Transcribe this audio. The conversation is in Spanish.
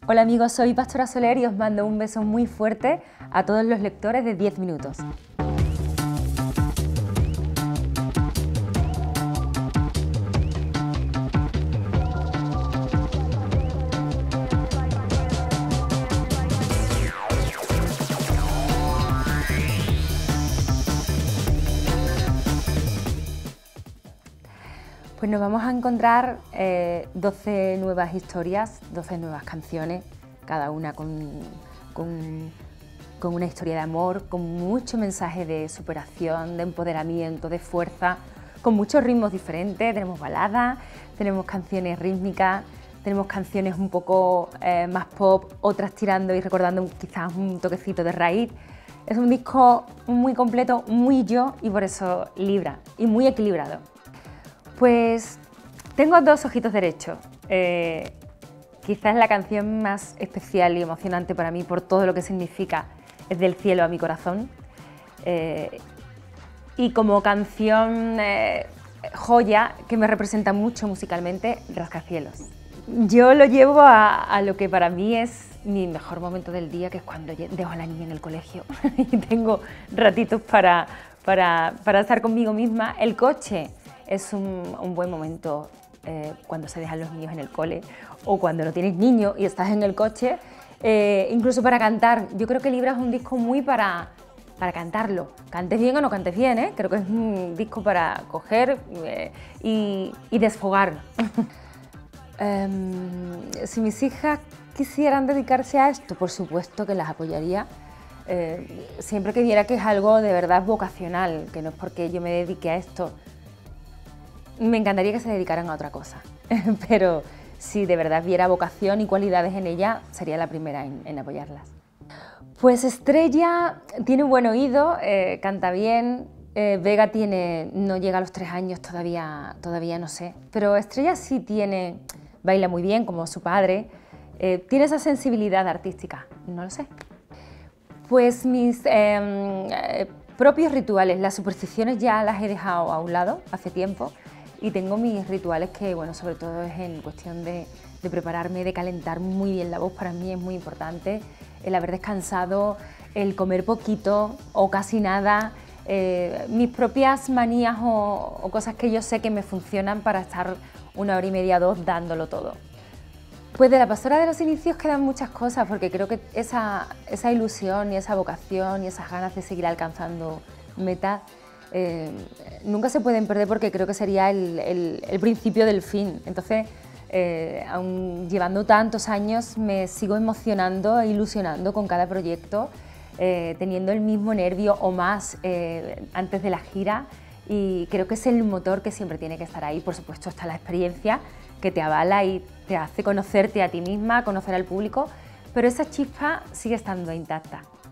Hola amigos, soy Pastora Soler y os mando un beso muy fuerte a todos los lectores de 10 minutos. Pues nos vamos a encontrar 12 nuevas historias, 12 nuevas canciones, cada una con una historia de amor, con mucho mensaje de superación, de empoderamiento, de fuerza, con muchos ritmos diferentes. Tenemos baladas, tenemos canciones rítmicas, tenemos canciones un poco más pop, otras tirando y recordando quizás un toquecito de raíz. Es un disco muy completo, muy yo y por eso Libra, y muy equilibrado. Pues tengo dos ojitos derechos. Quizás la canción más especial y emocionante para mí por todo lo que significa es Del cielo a mi corazón. Y como canción joya que me representa mucho musicalmente, Rascacielos. Yo lo llevo a lo que para mí es mi mejor momento del día, que es cuando dejo a la niña en el colegio y tengo ratitos para estar conmigo misma. El coche es un buen momento cuando se dejan los niños en el cole o cuando no tienes niños y estás en el coche, incluso para cantar. Yo creo que Libra es un disco muy para cantarlo, cantes bien o no cantes bien, ¿eh? Creo que es un disco para coger y desfogar. Si mis hijas quisieran dedicarse a esto, por supuesto que las apoyaría, siempre que viera que es algo de verdad vocacional, que no es porque yo me dedique a esto. Me encantaría que se dedicaran a otra cosa, pero si de verdad viera vocación y cualidades en ella, sería la primera en apoyarlas. Pues Estrella tiene un buen oído, canta bien. Vega no llega a los 3 años, todavía no sé, pero Estrella sí baila muy bien como su padre, tiene esa sensibilidad artística, no lo sé. Pues mis propios rituales, las supersticiones ya las he dejado a un lado hace tiempo. Y tengo mis rituales que, bueno, sobre todo es en cuestión de prepararme, de calentar muy bien la voz. Para mí es muy importante el haber descansado, el comer poquito o casi nada, mis propias manías o cosas que yo sé que me funcionan para estar 1 hora y media, 2 dándolo todo. Pues de la Pastora de los inicios quedan muchas cosas, porque creo que esa ilusión y esa vocación y esas ganas de seguir alcanzando metas nunca se pueden perder, porque creo que sería el principio del fin. Entonces, aun llevando tantos años, me sigo emocionando e ilusionando con cada proyecto, teniendo el mismo nervio o más antes de la gira, y creo que es el motor que siempre tiene que estar ahí. Por supuesto está la experiencia que te avala y te hace conocerte a ti misma, conocer al público, pero esa chispa sigue estando intacta.